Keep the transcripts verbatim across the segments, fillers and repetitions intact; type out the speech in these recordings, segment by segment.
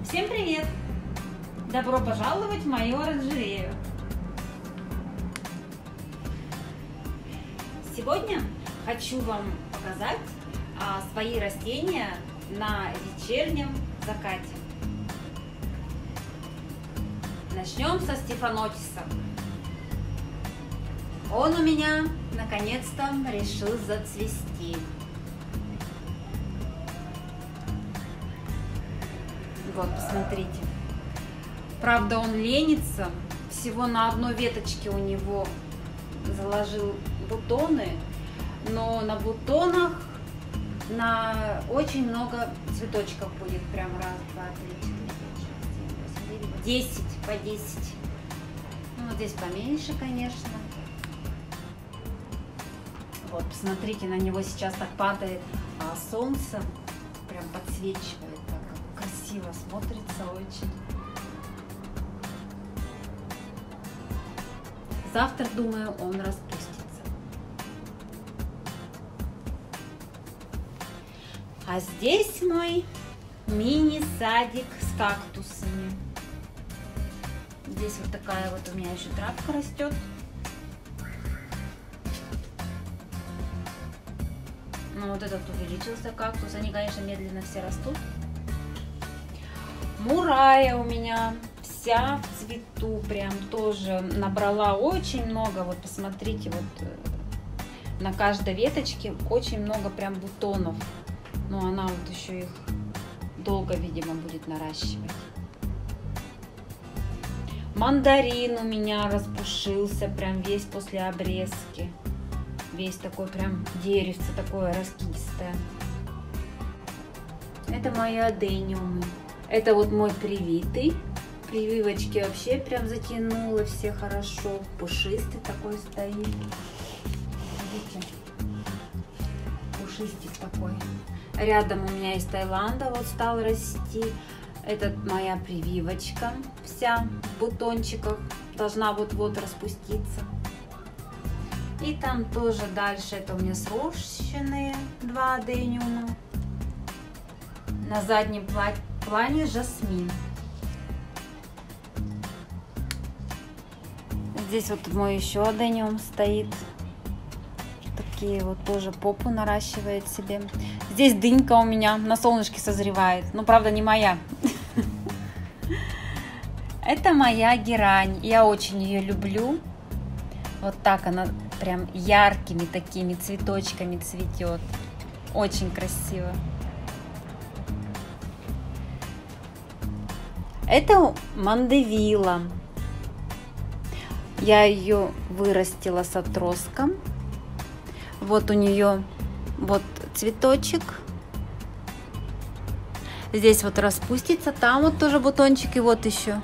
Всем привет! Добро пожаловать в мою оранжерею! Сегодня хочу вам показать а, свои растения на вечернем закате. Начнем со стефанотиса. Он у меня наконец-то решил зацвести. Вот, посмотрите. Правда, он ленится. Всего на одной веточке у него заложил бутоны. Но на бутонах на очень много цветочков будет. Прям раз, два, три, четыре, пять, шесть, семь, восемь, девять, десять по десять. Ну, вот здесь поменьше, конечно. Вот, посмотрите, на него сейчас так падает а, солнце. Прям подсвечивает. Красиво смотрится очень. Завтра, думаю, он распустится. А здесь мой мини-садик с кактусами. Здесь вот такая вот у меня еще травка растет. Ну вот этот увеличился кактус. Они, конечно, медленно все растут. Мурая у меня вся в цвету, прям тоже набрала очень много. Вот посмотрите, вот на каждой веточке очень много прям бутонов. Но она вот еще их долго, видимо, будет наращивать. Мандарин у меня распушился прям весь после обрезки. Весь такой прям деревце такое раскидистое. Это мои адениумы. Это вот мой привитый. Прививочки вообще прям затянуло все хорошо. Пушистый такой стоит. Видите? Пушистик такой. Рядом у меня из Таиланда вот стал расти. Это моя прививочка. Вся в бутончиках. Должна вот-вот распуститься. И там тоже дальше это у меня срощенные два адениума. На заднем плане В плане жасмин. Здесь вот мой еще адениум стоит. Такие вот тоже попу наращивает себе. Здесь дынька у меня на солнышке созревает. Ну, правда, не моя. Это моя герань. Я очень ее люблю. Вот так она прям яркими такими цветочками цветет. Очень красиво. Это мандевилла. Я ее вырастила с отростком. Вот у нее вот цветочек. Здесь вот распустится. Там вот тоже бутончики. Вот еще.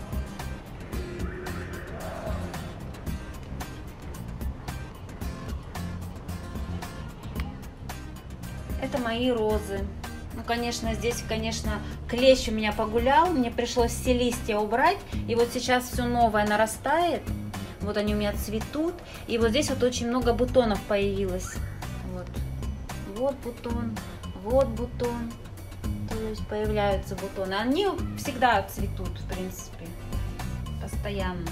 Это мои розы. Ну, конечно, здесь, конечно, клещ у меня погулял, мне пришлось все листья убрать, и вот сейчас все новое нарастает, вот они у меня цветут, и вот здесь вот очень много бутонов появилось, вот, вот бутон, вот бутон, то есть появляются бутоны, они всегда цветут, в принципе, постоянно.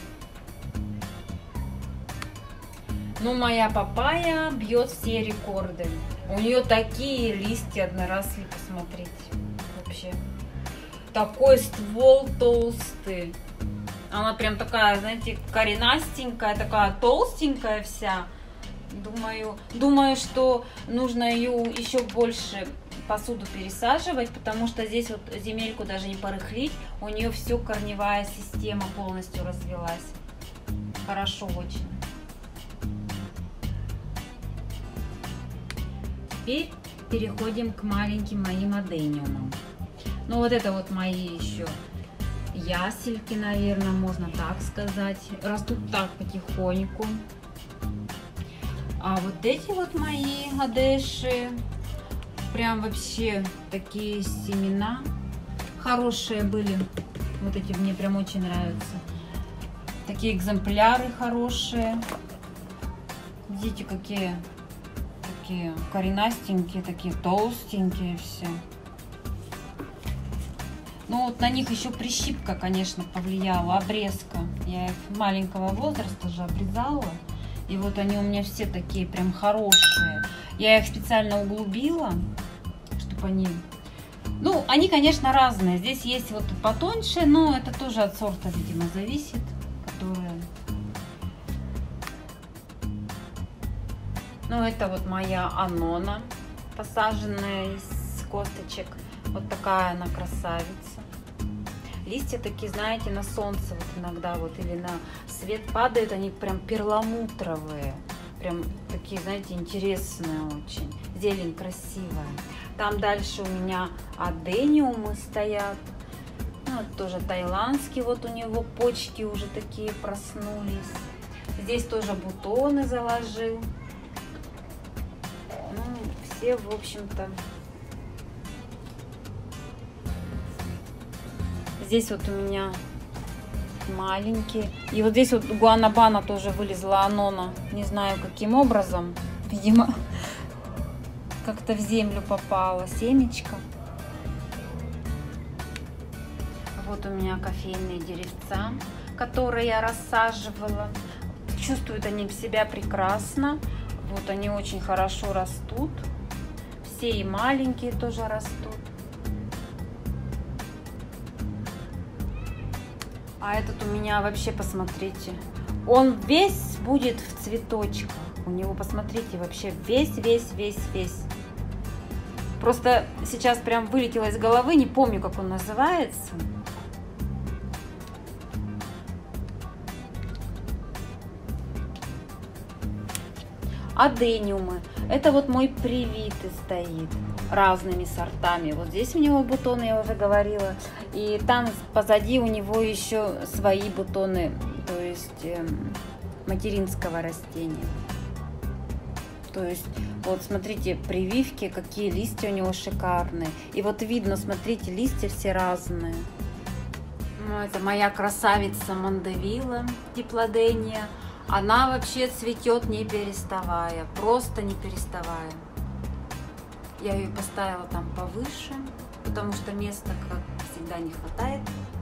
Ну, моя папайя бьет все рекорды. У нее такие листья одноросли, посмотрите. Вообще. Такой ствол толстый. Она прям такая, знаете, коренастенькая, такая толстенькая вся. Думаю, думаю, что нужно ее еще больше посуду пересаживать, потому что здесь вот земельку даже не порыхлить. У нее все корневая система полностью развилась. Хорошо очень. Теперь переходим к маленьким моим адениумам. Ну вот это вот мои еще ясельки, наверное, можно так сказать. Растут так потихоньку. А вот эти вот мои адеши, прям вообще такие семена хорошие были. Вот эти мне прям очень нравятся. Такие экземпляры хорошие. Видите, какие... Такие коренастенькие, такие толстенькие все. Ну вот на них еще прищипка, конечно, повлияла, обрезка. Я их маленького возраста же обрезала. И вот они у меня все такие прям хорошие. Я их специально углубила, чтобы они... Ну, они, конечно, разные. Здесь есть вот потоньше, но это тоже от сорта, видимо, зависит. Которые... Ну, это вот моя анона, посаженная из косточек. Вот такая она красавица. Листья такие, знаете, на солнце вот иногда вот или на свет падают, они прям перламутровые. Прям такие, знаете, интересные очень. Зелень красивая. Там дальше у меня адениумы стоят. Ну, вот тоже таиландский, вот у него почки уже такие проснулись. Здесь тоже бутоны заложил. Ну, все, в общем-то. Здесь вот у меня маленькие. И вот здесь вот гуанабана тоже вылезла, анона. Не знаю, каким образом. Видимо, как-то в землю попала семечко. Вот у меня кофейные деревца, которые я рассаживала. Чувствуют они себя прекрасно. Вот они очень хорошо растут. Все и маленькие тоже растут. А этот у меня вообще, посмотрите, он весь будет в цветочках. У него, посмотрите, вообще весь, весь, весь, весь. Просто сейчас прям вылетело из головы, не помню, как он называется. Адениумы. Это вот мой привитый стоит разными сортами. Вот здесь у него бутоны, я уже говорила. И там позади у него еще свои бутоны, то есть э, материнского растения. То есть, вот смотрите, прививки, какие листья у него шикарные. И вот видно, смотрите, листья все разные. Ну, это моя красавица Мандевилла, диплодения. Она вообще цветет не переставая, просто не переставая. Я ее поставила там повыше, потому что места, как всегда, не хватает.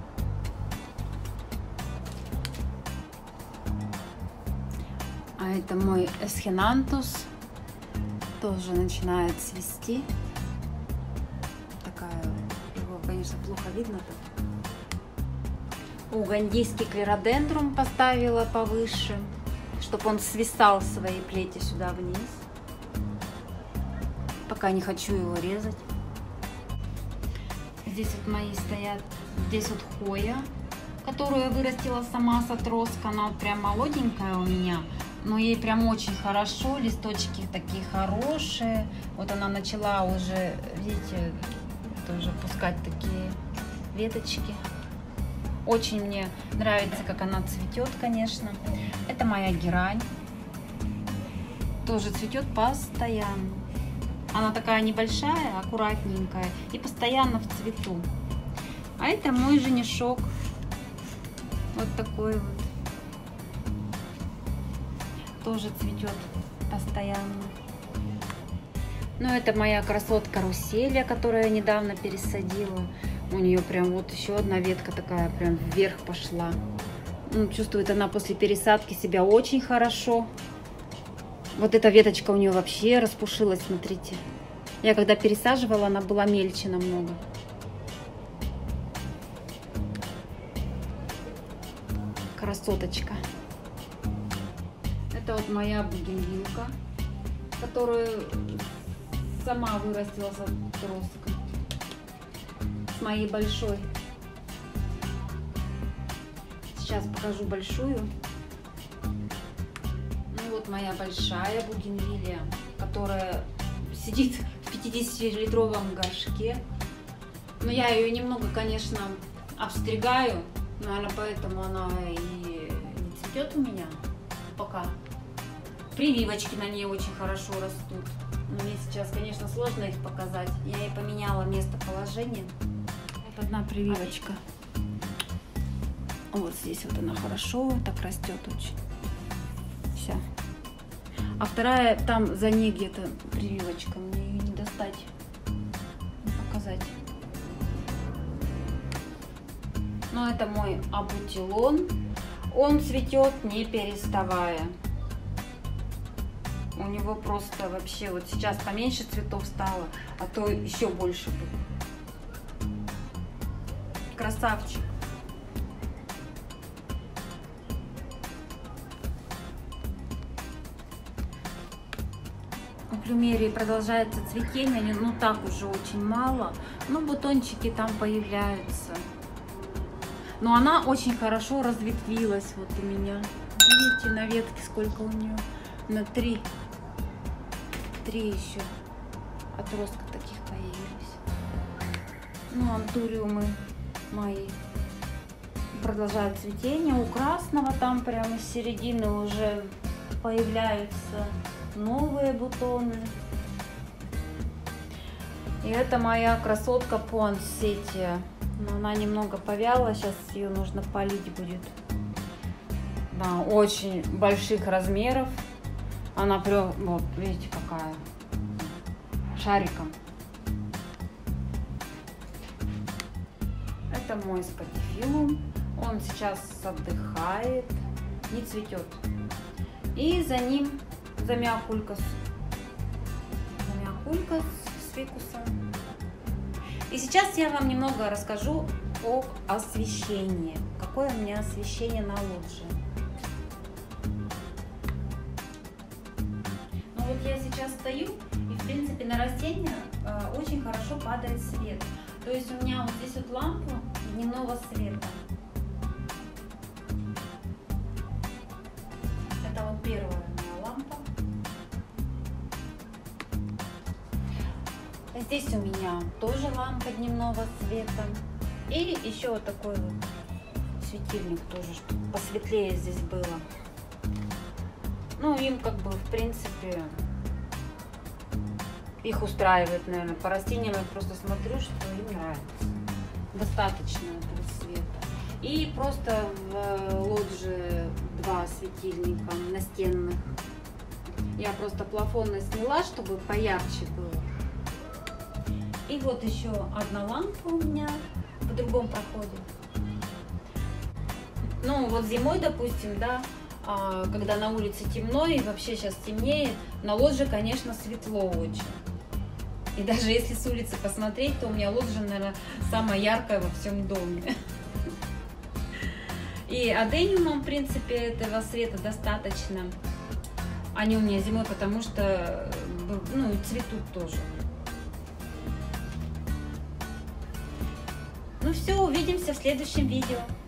А это мой эсхинантус. Тоже начинает цвести. Такая, его, конечно, плохо видно-то. Угандийский клеродендрум поставила повыше, чтобы он свисал своей плети сюда вниз. Пока не хочу его резать. Здесь вот мои стоят, здесь вот хоя, которую я вырастила сама с отростка. Она вот прям молоденькая у меня, но ей прям очень хорошо, листочки такие хорошие. Вот она начала уже, видите, тоже пускать такие веточки. Очень мне нравится, как она цветет, конечно. Это моя герань. Тоже цветет постоянно. Она такая небольшая, аккуратненькая и постоянно в цвету. А это мой женишок. Вот такой вот. Тоже цветет постоянно. Ну, это моя красотка Руселия, которую я недавно пересадила. У нее прям вот еще одна ветка такая прям вверх пошла. Ну, чувствует она после пересадки себя очень хорошо. Вот эта веточка у нее вообще распушилась, смотрите. Я когда пересаживала, она была мельче намного. Красоточка. Это вот моя бугенвилка, которую сама вырастила с отростка. С моей большой. Сейчас покажу большую. Ну вот моя большая бугенвилия, которая сидит в пятидесятилитровом горшке. Но я ее немного, конечно, обстригаю. Наверное, поэтому она и не цветет у меня пока. Прививочки на ней очень хорошо растут. Но мне сейчас, конечно, сложно их показать. Я ей поменяла местоположение. Вот одна прививочка. Вот здесь вот она хорошо так растет очень. Вся. А вторая там за ней где-то прививочка. Мне ее не достать, не показать. Но это мой абутилон. Он цветет не переставая. У него просто вообще вот сейчас поменьше цветов стало, а то еще больше будет. Красавчик. У плюмерии продолжается цветение, ну так уже очень мало, но бутончики там появляются. Но она очень хорошо разветвилась вот у меня. Видите, на ветке сколько у нее? На три. Три еще отростка таких появились. Ну, антуриумы мои продолжают цветение. У красного там прямо с середины уже появляются новые бутоны. И это моя красотка Пуансетия. Но она немного повяла, сейчас ее нужно полить будет. Да, очень больших размеров. Она прям, вот, видите, какая, шариком. Это мой спатифилум. Он сейчас отдыхает, не цветет. И за ним замиокулькас. Замиокулькас с фикусом. И сейчас я вам немного расскажу об освещении. Какое у меня освещение на лоджии. Ну вот я сейчас стою, и в принципе на растения э, очень хорошо падает свет. То есть у меня вот здесь вот лампа дневного света. Это вот первая моя лампа. Здесь у меня тоже лампа дневного света. И еще вот такой вот светильник тоже, чтобы посветлее здесь было. Ну, им как бы, в принципе, их устраивает, наверное. По растениям я просто смотрю, что им нравится. Достаточно этого света. И просто в лоджии два светильника настенных. Я просто плафонно сняла, чтобы поярче было. И вот еще одна лампа у меня в другом проходе. Ну, вот зимой, допустим, да, когда на улице темно и вообще сейчас темнеет, на лоджии, конечно, светло очень. И даже если с улицы посмотреть, то у меня лоджия, наверное, самая яркая во всем доме. И адениумам, в принципе, этого света достаточно. Они у меня зимой, потому что, ну, цветут тоже. Ну все, увидимся в следующем видео.